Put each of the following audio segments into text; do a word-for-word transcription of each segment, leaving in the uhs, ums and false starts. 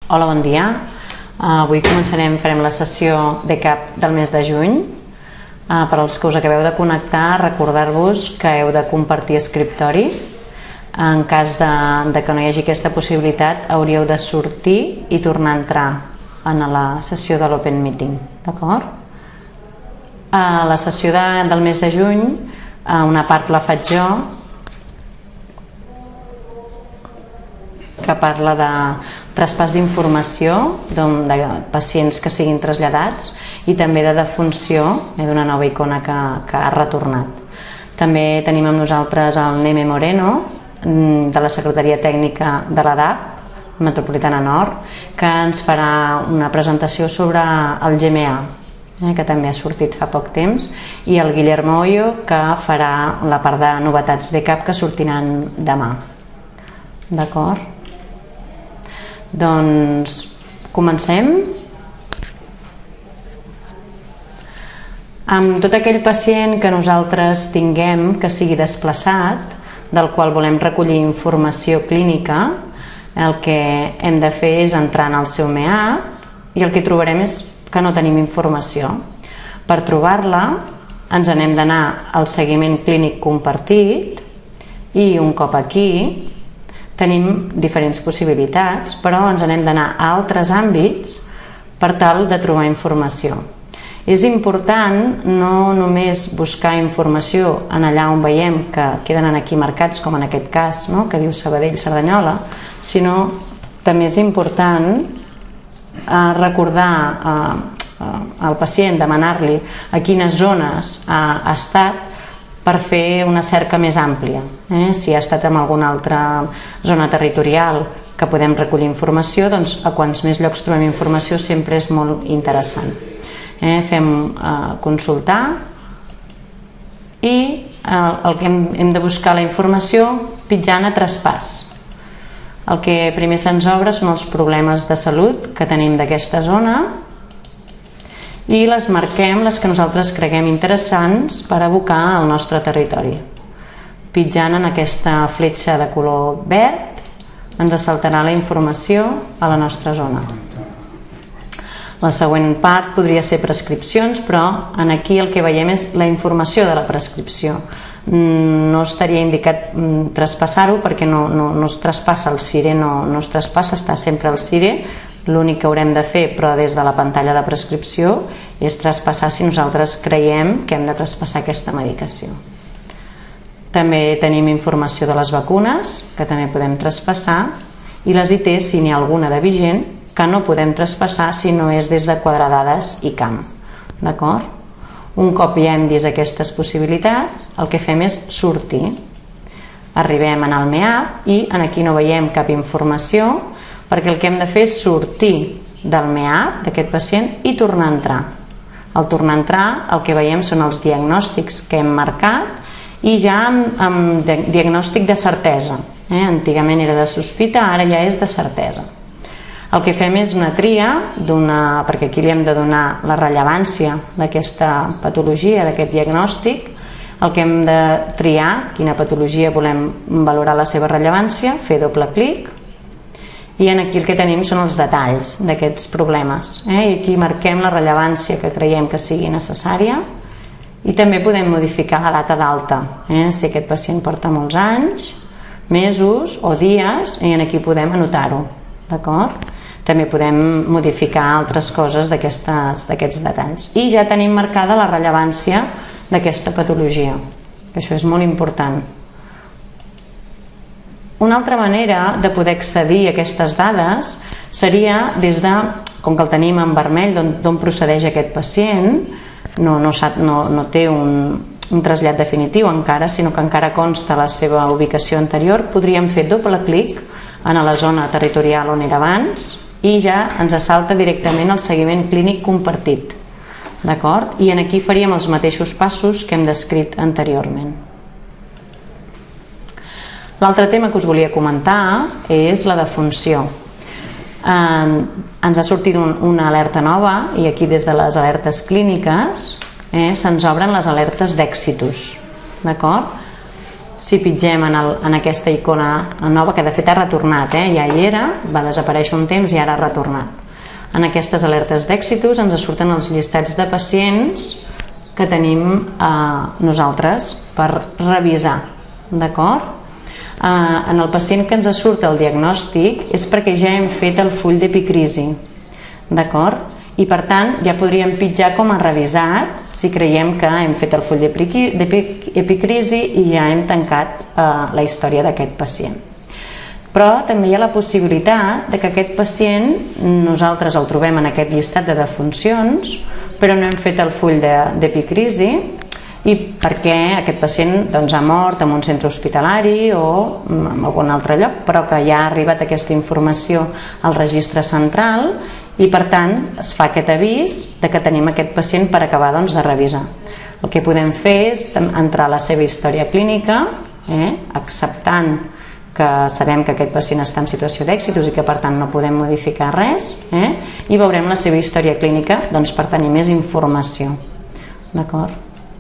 Hola, bon dia. Avui començarem, farem la sessió de cap del mes de juny. Per als que us acabeu de connectar, recordar-vos que heu de compartir escriptori. En cas de, de que no hi hagi aquesta possibilitat, hauríeu de sortir i tornar a entrar en la sessió de l'Open Meeting. D'acord? A la sessió de, del mes de juny, una part la faig jo, que parla de traspàs d'informació de pacients que siguin traslladats i també de defunció d'una nova icona que, que ha retornat. També tenim amb nosaltres el Neme Moreno, de la Secretaria Tècnica de l'A D A P Metropolitana Nord, que ens farà una presentació sobre el G M A, eh, que també ha sortit fa poc temps, i el Guillermo Hoyo, que farà la part de novetats de cap que sortiran demà. D'acord? Doncs comencem. Amb tot aquell pacient que nosaltres tinguem que sigui desplaçat, del qual volem recollir informació clínica, el que hem de fer és entrar en el seu M E A P i el que trobarem és que no tenim informació. Per trobar-la ens n'hem d'anar al seguiment clínic compartit i un cop aquí tenim diferents possibilitats, però ens n'hem d'anar a altres àmbits per tal de trobar informació. És important no només buscar informació en allà on veiem que queden aquí marcats, com en aquest cas, no? Que diu Sabadell-Cerdanyola, sinó també és important eh, recordar eh, al pacient, demanar-li a quines zones ha, ha estat, per fer una cerca més àmplia. Eh? Si ha estat en alguna altra zona territorial que podem recollir informació, doncs a quants més llocs trobem informació sempre és molt interessant. Eh? Fem eh, consultar i eh, el que hem, hem de buscar la informació pitjant a traspàs. El que primer se'ns obre són els problemes de salut que tenim d'aquesta zona i les marquem, les que nosaltres creguem interessants, per abocar al nostre territori. Pitjant en aquesta fletxa de color verd ens saltarà la informació a la nostra zona. La següent part podria ser prescripcions, però en aquí el que veiem és la informació de la prescripció. No estaria indicat traspassar-ho perquè no, no, no es traspassa el CIRE, no, no es traspassa, està sempre al CIRE. L'únic que haurem de fer, però des de la pantalla de prescripció, és traspassar si nosaltres creiem que hem de traspassar aquesta medicació. També tenim informació de les vacunes, que també podem traspassar, i les I T, si n'hi ha alguna de vigent, que no podem traspassar si no és des de quadradades i camp. D'acord? Un cop ja hem vist aquestes possibilitats, el que fem és sortir. Arribem en el M E A P i aquí no veiem cap informació, perquè el que hem de fer és sortir del M E A P d'aquest pacient i tornar a entrar. Al tornar a entrar el que veiem són els diagnòstics que hem marcat i ja amb, amb diagnòstic de certesa. Eh? Antigament era de sospita, ara ja és de certesa. El que fem és una tria, perquè aquí li hem de donar la rellevància d'aquesta patologia, d'aquest diagnòstic. El que hem de triar, quina patologia volem valorar la seva rellevància, fer doble clic, i aquí el que tenim són els detalls d'aquests problemes. Eh? I aquí marquem la rellevància que creiem que sigui necessària i també podem modificar la data d'alta. Eh? Si aquest pacient porta molts anys, mesos o dies, i aquí podem anotar-ho. D'acord? També podem modificar altres coses d'aquests detalls. I ja tenim marcada la rellevància d'aquesta patologia. Això és molt important. Una altra manera de poder accedir a aquestes dades seria des de, com que el tenim en vermell, d'on procedeix aquest pacient, no, no, no, no té un, un trasllat definitiu encara, sinó que encara consta la seva ubicació anterior, podríem fer doble clic en la zona territorial on era abans i ja ens salta directament al seguiment clínic compartit. D'acord? I aquí faríem els mateixos passos que hem descrit anteriorment. L'altre tema que us volia comentar és la defunció. Eh, ens ha sortit un, una alerta nova i aquí des de les alertes clíniques eh, se'ns obren les alertes d'èxitus. D'acord? si pitgem en, el, en aquesta icona nova, que de fet ha retornat, eh? Ja hi era, va desaparèixer un temps i ara ha retornat. En aquestes alertes d'èxitus ens surten els llistats de pacients que tenim eh, nosaltres per revisar, d'acord? Eh, en el pacient que ens surt el diagnòstic és perquè ja hem fet el full d'epicrisi, d'acord? I per tant ja podríem pitjar com a revisat si creiem que hem fet el full d'epicrisi i ja hem tancat eh, la història d'aquest pacient. Però també hi ha la possibilitat de que aquest pacient nosaltres el trobem en aquest llistat de defuncions, però no hem fet el full d'epicrisi i perquè aquest pacient doncs, ha mort en un centre hospitalari o en algun altre lloc, però que ja ha arribat aquesta informació al registre central i per tant es fa aquest avís de que tenim aquest pacient per acabar doncs, de revisar. El que podem fer és entrar a la seva història clínica, eh, acceptant que sabem que aquest pacient està en situació d'èxitus i que per tant no podem modificar res, eh, i veurem la seva història clínica doncs, per tenir més informació. D'acord?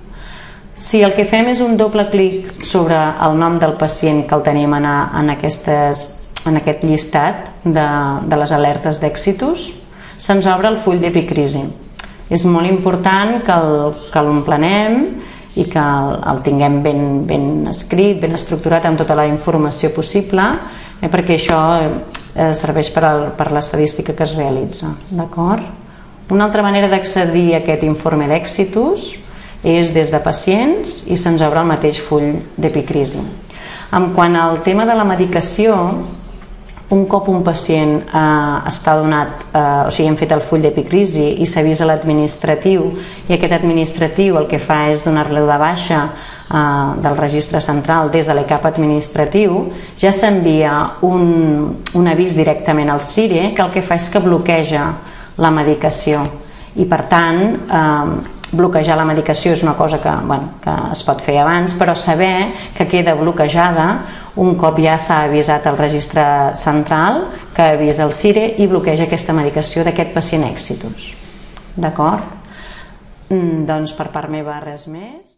Si el que fem és un doble clic sobre el nom del pacient que el tenim en, en, aquestes, en aquest llistat de, de les alertes d'èxitus, se'ns obre el full d'epicrisi. És molt important que l'emplenem i que el, el tinguem ben, ben escrit, ben estructurat amb tota la informació possible, eh, perquè això eh, serveix per, al, per l'estadística que es realitza. D'acord? Una altra manera d'accedir a aquest informe d'èxitus és des de pacients i se'ns obre el mateix full d'epicrisi. En quant al tema de la medicació, un cop un pacient eh, està donat, eh, o sigui, hem fet el full d'epicrisi i s'avisa l'administratiu i aquest administratiu el que fa és donar-lo de baixa eh, del registre central des de l'E C A P administratiu, ja s'envia un, un avís directament al C I R E que el que fa és que bloqueja la medicació i per tant eh, bloquejar la medicació és una cosa que, bueno, que es pot fer abans, però saber que queda bloquejada un cop ja s'ha avisat al registre central que avisa el C I R E i bloqueja aquesta medicació d'aquest pacient èxitus. D'acord? Doncs per part meva res més.